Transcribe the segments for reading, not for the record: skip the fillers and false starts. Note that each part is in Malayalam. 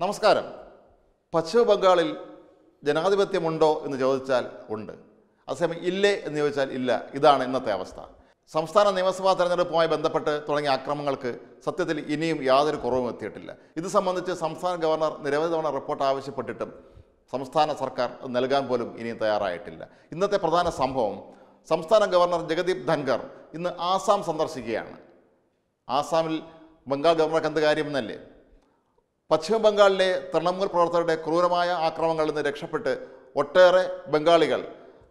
നമസ്കാരം. പശ്ചിമ ബംഗാളിൽ ജനാധിപത്യമുണ്ടോ എന്ന് ചോദിച്ചാൽ ഉണ്ട്, അതേസമയം ഇല്ലേ എന്ന് ചോദിച്ചാൽ ഇല്ല. ഇതാണ് ഇന്നത്തെ അവസ്ഥ. സംസ്ഥാന നിയമസഭാ തെരഞ്ഞെടുപ്പുമായി ബന്ധപ്പെട്ട് തുടങ്ങിയ ആക്രമണങ്ങൾക്ക് സത്യത്തിൽ ഇനിയും യാതൊരു കുറവും എത്തിയിട്ടില്ല. ഇത് സംബന്ധിച്ച് സംസ്ഥാന ഗവർണർ നിരവധി തവണ റിപ്പോർട്ട് ആവശ്യപ്പെട്ടിട്ടും സംസ്ഥാന സർക്കാർ നൽകാൻ പോലും ഇനിയും തയ്യാറായിട്ടില്ല. ഇന്നത്തെ പ്രധാന സംഭവം, സംസ്ഥാന ഗവർണർ ജഗദീപ് ധൻഖർ ഇന്ന് ആസാം സന്ദർശിക്കുകയാണ്. ആസാമിൽ ബംഗാൾ ഗവർണർക്ക് എന്ത് കാര്യം എന്നല്ലേ? പശ്ചിമ ബംഗാളിലെ തൃണമൂൽ പ്രവർത്തകരുടെ ക്രൂരമായ ആക്രമണങ്ങളിൽ നിന്ന് രക്ഷപ്പെട്ട് ഒട്ടേറെ ബംഗാളികൾ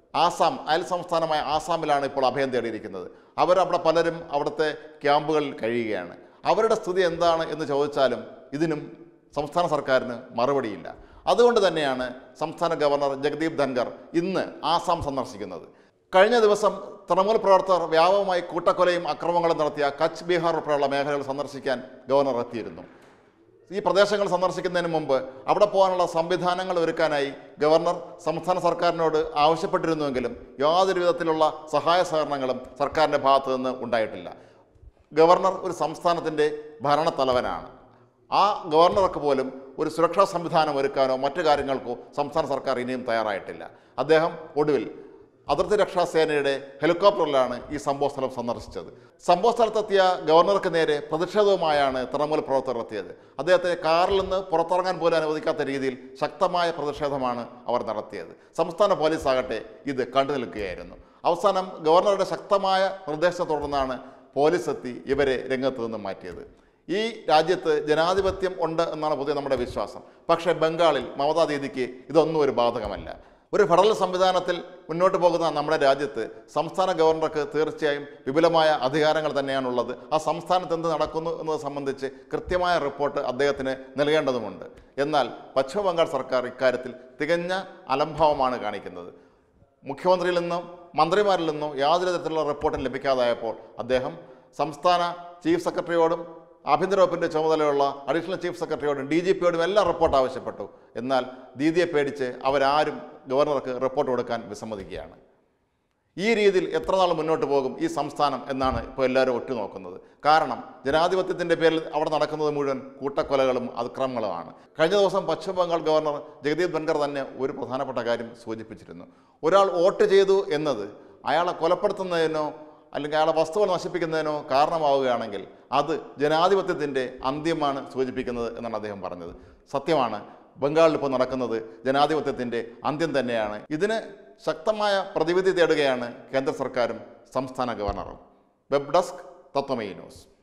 അയൽ സംസ്ഥാനമായ ആസാമിലാണ് ഇപ്പോൾ അഭയം തേടിയിരിക്കുന്നത്. അവരവിടെ പലരും അവിടുത്തെ ക്യാമ്പുകളിൽ കഴിയുകയാണ്. അവരുടെ സ്ഥിതി എന്താണ് എന്ന് ചോദിച്ചാലും ഇതിനും സംസ്ഥാന സർക്കാരിന് മറുപടിയില്ല. അതുകൊണ്ട് തന്നെയാണ് സംസ്ഥാന ഗവർണർ ജഗദീപ് ധൻഖർ ഇന്ന് ആസാം സന്ദർശിക്കുന്നത്. കഴിഞ്ഞ ദിവസം തൃണമൂൽ പ്രവർത്തകർ വ്യാപകമായി കൂട്ടക്കൊലയും അക്രമങ്ങളും നടത്തിയ കച്ച്, ബീഹാർ ഉൾപ്പെടെയുള്ള മേഖലകൾ സന്ദർശിക്കാൻ ഗവർണർ എത്തിയിരുന്നു. ഈ പ്രദേശങ്ങൾ സന്ദർശിക്കുന്നതിന് മുമ്പ് അവിടെ പോകാനുള്ള സംവിധാനങ്ങൾ ഒരുക്കാനായി ഗവർണർ സംസ്ഥാന സർക്കാരിനോട് ആവശ്യപ്പെട്ടിരുന്നുവെങ്കിലും യാതൊരു വിധത്തിലുള്ള സഹായ സഹകരണങ്ങളും സർക്കാരിൻ്റെ ഭാഗത്തു നിന്ന് ഉണ്ടായിട്ടില്ല. ഗവർണർ ഒരു സംസ്ഥാനത്തിൻ്റെ ഭരണത്തലവനാണ്. ആ ഗവർണർക്ക് പോലും ഒരു സുരക്ഷാ സംവിധാനം ഒരുക്കാനോ മറ്റു കാര്യങ്ങൾക്കോ സംസ്ഥാന സർക്കാർ ഇനിയും തയ്യാറായിട്ടില്ല. അദ്ദേഹം ഒടുവിൽ അതിർത്തി രക്ഷാസേനയുടെ ഹെലികോപ്റ്ററിലാണ് ഈ സംഭവസ്ഥലം സന്ദർശിച്ചത്. സംഭവസ്ഥലത്തെത്തിയ ഗവർണർക്ക് നേരെ പ്രതിഷേധവുമായാണ് തൃണമൂൽ പ്രവർത്തകർ എത്തിയത്. അദ്ദേഹത്തെ കാറിൽ നിന്ന് പുറത്തിറങ്ങാൻ പോലും അനുവദിക്കാത്ത രീതിയിൽ ശക്തമായ പ്രതിഷേധമാണ് അവർ നടത്തിയത്. സംസ്ഥാന പോലീസ് ആകട്ടെ ഇത് കണ്ടു നിൽക്കുകയായിരുന്നു. അവസാനം ഗവർണറുടെ ശക്തമായ നിർദ്ദേശത്തെ തുടർന്നാണ് പോലീസ് എത്തി ഇവരെ രംഗത്ത് നിന്ന് മാറ്റിയത്. ഈ രാജ്യത്ത് ജനാധിപത്യം ഉണ്ട് എന്നാണ് പൊതുവെ നമ്മുടെ വിശ്വാസം. പക്ഷേ ബംഗാളിൽ മമതാ ദീദിക്ക് ഇതൊന്നും ഒരു ബാധകമല്ല. ഒരു ഫെഡറൽ സംവിധാനത്തിൽ മുന്നോട്ട് പോകുന്ന നമ്മുടെ രാജ്യത്ത് സംസ്ഥാന ഗവർണർക്ക് തീർച്ചയായും വിപുലമായ അധികാരങ്ങൾ തന്നെയാണുള്ളത്. ആ സംസ്ഥാനത്ത് എന്ത് നടക്കുന്നു എന്നത് സംബന്ധിച്ച് കൃത്യമായ റിപ്പോർട്ട് അദ്ദേഹത്തിന് നൽകേണ്ടതുമുണ്ട്. എന്നാൽ പശ്ചിമ ബംഗാൾ സർക്കാർ ഇക്കാര്യത്തിൽ തികഞ്ഞ അലംഭാവമാണ് കാണിക്കുന്നത്. മുഖ്യമന്ത്രിയിൽ നിന്നും മന്ത്രിമാരിൽ നിന്നും യാതൊരു തരത്തിലുള്ള റിപ്പോർട്ടും ലഭിക്കാതായപ്പോൾ അദ്ദേഹം സംസ്ഥാന ചീഫ് സെക്രട്ടറിയോടും ആഭ്യന്തര വകുപ്പിൻ്റെ ചുമതലയുള്ള അഡീഷണൽ ചീഫ് സെക്രട്ടറിയോടും DGPയോടും എല്ലാം റിപ്പോർട്ട് ആവശ്യപ്പെട്ടു. എന്നാൽ ദീദിയെ പേടിച്ച് അവരാരും ഗവർണർക്ക് റിപ്പോർട്ട് കൊടുക്കാൻ വിസമ്മതിക്കുകയാണ്. ഈ രീതിയിൽ എത്ര നാൾ മുന്നോട്ട് പോകും ഈ സംസ്ഥാനം എന്നാണ് ഇപ്പോൾ എല്ലാവരും ഒറ്റുനോക്കുന്നത്. കാരണം ജനാധിപത്യത്തിൻ്റെ പേരിൽ അവിടെ നടക്കുന്നത് മുഴുവൻ കൂട്ടക്കൊലകളും അതിക്രമങ്ങളുമാണ്. കഴിഞ്ഞ ദിവസം പശ്ചിമ ബംഗാൾ ഗവർണർ ജഗദീപ് ധൻഖർ തന്നെ ഒരു പ്രധാനപ്പെട്ട കാര്യം സൂചിപ്പിച്ചിരുന്നു. ഒരാൾ വോട്ട് ചെയ്തു എന്നത് അയാളെ കൊലപ്പെടുത്തുന്നതിനോ അല്ലെങ്കിൽ അയാളെ വസ്തുക്കൾ നശിപ്പിക്കുന്നതിനോ കാരണമാവുകയാണെങ്കിൽ അത് ജനാധിപത്യത്തിൻ്റെ അന്ത്യമാണ് സൂചിപ്പിക്കുന്നത് എന്നാണ് അദ്ദേഹം പറഞ്ഞത്. സത്യമാണ്, ബംഗാളിൽ ഇപ്പോൾ നടക്കുന്നത് ജനാധിപത്യത്തിൻ്റെ അന്ത്യം തന്നെയാണ്. ഇതിന് ശക്തമായ പ്രതിവിധി തേടുകയാണ് കേന്ദ്ര സർക്കാരും സംസ്ഥാന ഗവർണറും. Web desk, Tatwamayi news.